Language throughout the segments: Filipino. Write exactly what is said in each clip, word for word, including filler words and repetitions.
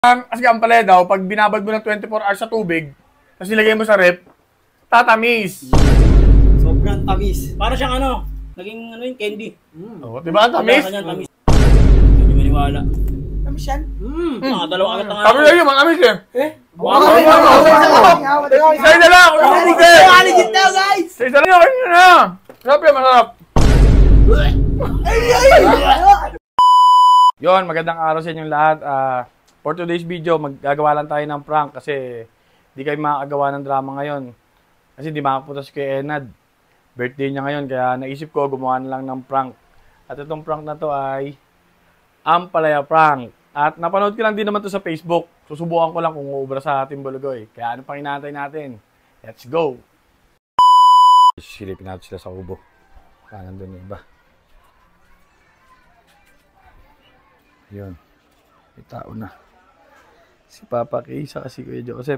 Kasi ang pala daw, pag binabad mo ng twenty-four hours sa tubig, tapos nilagay mo sa rep, tatamis. Sobrang tamis. Para siyang ano, naging ano yung candy. Mm. Oh, diba ang tamis? Kanya tamis. Hindi maniwala. Tamis yan? Hmm. Mga dalawa agad na nga. Sabi na yun, matamis eh. Eh? Wow! Sa'yo na lang! Legit na guys! Sa'yo na lang! Sa'yo na! Sarap yan, masarap! Yon, magandang araw sa inyong lahat. Uh, for today's video, maggagawa lang tayo ng prank kasi di kayo makakagawa ng drama ngayon. Kasi di makapunta si Kuya Enad. Birthday niya ngayon, kaya naisip ko gumawa na lang ng prank. At itong prank na to ay Ampalaya prank. At napanood ko lang din naman to sa Facebook. Susubukan ko lang kung uubra sa ating Bulugoy. Kaya ano pang inaantay natin? Let's go! Silipin natin sila sa kubo. Kaya nandun yung iba. Yun. May tao na. Si Papa Kay, saka si Kuya Joseph.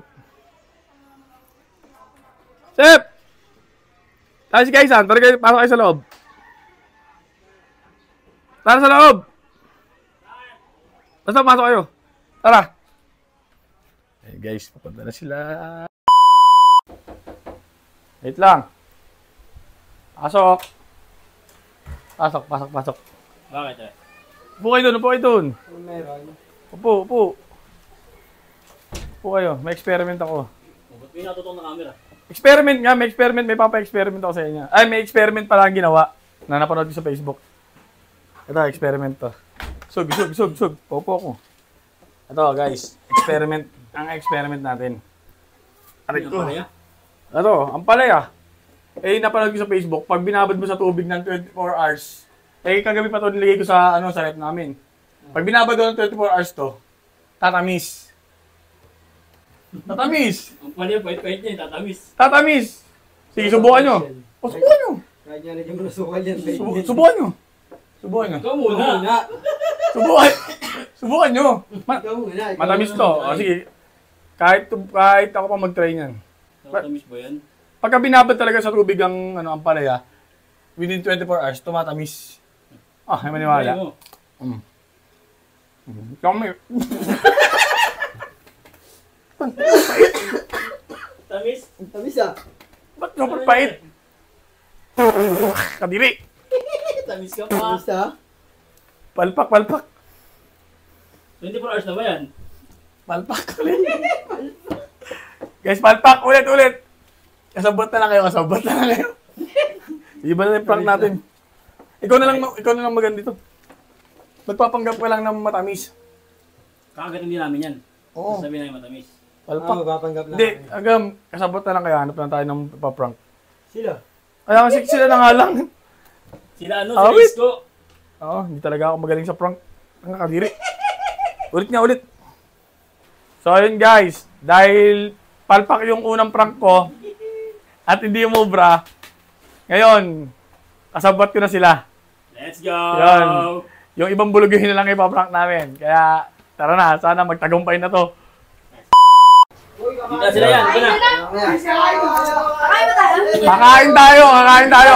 Sep! Tara si Kaysan. Tara kayo, pasok kayo sa loob. Tara sa loob! Basta pasok kayo. Tara! Eh guys, papunta na sila. Wait lang. Pasok. Pasok, pasok, pasok. Bakit eh? Upo kayo dun, upo kayo dun. Upo, upo. Upo kayo, may experiment ako. Ba't may natutong na camera? Experiment nga, may experiment, may papa-experiment ako sa inyo. Ay, may experiment pala ang ginawa na napanood ko sa Facebook. Ito, experiment to. Sug, sug, sug, sug. Upo ko. Ito guys, experiment. Ang experiment natin. Aray ko. Ito, ang palaya. Eh, napanood ko sa Facebook, pag binabad mo sa tubig ng twenty-four hours, eh, kagabi pa ito nilagay ko sa, ano, sa rep namin. Pag binabad ko ng twenty-four hours to, tatamis. Tatamis! Ang pala yung pahit-pahit niya, tatamis. Tatamis! Sige, subukan nyo. O, subukan nyo. Kaya niya na yung nasukal yan. Subu subukan nyo. Subukan nyo. Ikaw muna. Subukan. Subukan nyo. Ma Ikaw muna. matamis to. O, sige. Kahit, kahit ako pa mag-try nyan. Tatamis ba yan? Pagka binabad talaga sa tubig ang, ano, ang palaya, within twenty-four hours, tumatamis. Ah, may maniwala. Mm. Mm. Ikaw may... Tamis? Tamis ah. Ba't super pait? Kadiri. Tamis ka pa. Tamis ah. Palpak, palpak. twenty-four hours na ba yan? Palpak ulit. Guys, palpak ulit, ulit. Kasabot na lang kayo, kasabot na lang kayo. Iba na yung prank natin. Ikaw na lang, ikaw na lang maganda dito. Magpapanggap ka lang ng matamis. Kakagat hindi namin yan. Oo. Sabi na yung matamis. Palpak. Ah, magpapanggap lang. Hindi, agam, kasabot na lang kayo. Hanap lang tayo ng paprank. Sila? Kaya kasi sila na nga lang. Sila ano, Ah, sa wait. Isko. Oo, hindi talaga ako magaling sa prank. Ang nakadiri. Ulit nga, ulit. So, yun guys. Dahil palpak yung unang prank ko at hindi umubra, ngayon, kasabot ko na sila. Let's go! Yun. Yung ibang buluguhin na lang ipaprank namin. Kaya, tara na. Sana magtagumpay na to. Dito sila yan, ito na. Kakain tayo, kakain tayo.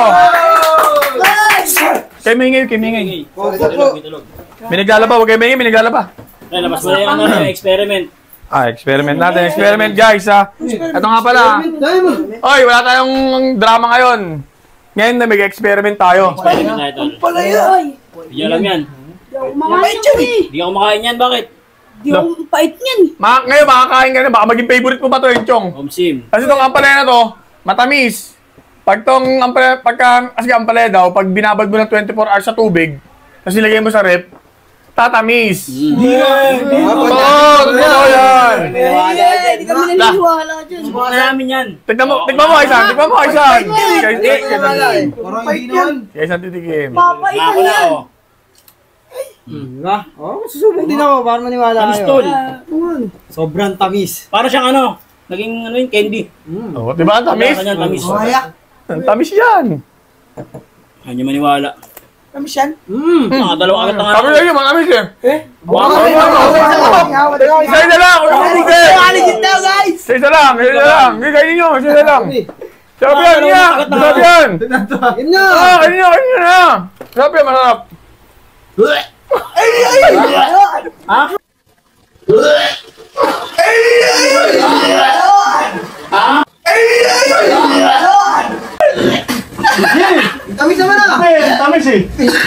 Kayo mingay, kayo mingay. Mitulog, mitulog. May naglalaba, huwag kayo mingay, may naglalaba. Ay, labas mo na yung ano, yung experiment. Ah, experiment natin. Experiment guys ha. Ito nga pala. Oy, wala tayong drama ngayon. Ngayon na mag-experiment tayo. Experiment na ito. Palaya! Hindi alam yan. Di ako makain yan eh. Hindi ako kumakain yan, bakit? Di ako pait yan. Ma ngayon, makakain ka na. Baka maging favorite mo pa to yung chong. Omsim. Kasi itong ampalaya na to, matamis. Pag tong ampalaya, pagka, kasi ampalaya daw, pag binabad mo ng twenty-four hours sa tubig, tapos nilagay mo sa rep, tatamis. Oo, totoo yan. Hindi kami naniniwala dyan. Subukan na namin yan. Tignan mo, tignan mo Kaysan, tignan mo Kaysan. Kaysan, Parang hindi naman. Kaysan titikim. Papait Ako na na yan. ako. Nga? Oo, susubok din ako para maniwala Tamis kayo. tol. Sobrang tamis. Para siyang ano, naging ano yung candy. Oh, di ba ang tamis? Kanya tamis. Ang tamis yan. Kanya maniwala. Tamis yan? Hmm. Mga dalawa agad na nga. Sabi na yun, matamis eh. Eh? Wow, wow, wow. Isa na lang! Legit na guys! Isa isa lang! Isa isa lang! Hindi, kainin nyo! Isa isa lang! Sabi yan! Hindi yan! Sabi yan! Yun na! Ah! Kainin nyo! Kainin nyo na! Sabi yan! Masarap! Ha? Tamis naman ah! Tamis eh.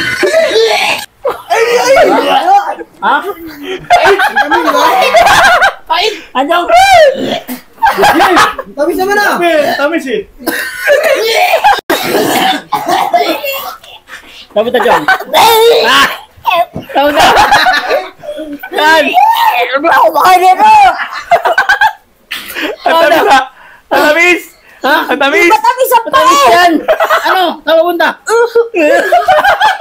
Ha? Ano? Tamis naman ah! Tamis eh. Dapat na dyan. Ah! Dapat na. Yan! Ang tamis ah. Ang tamis. Ha? Ang tamis. Matamis sa Matamis yan! Ano? Saan papunta?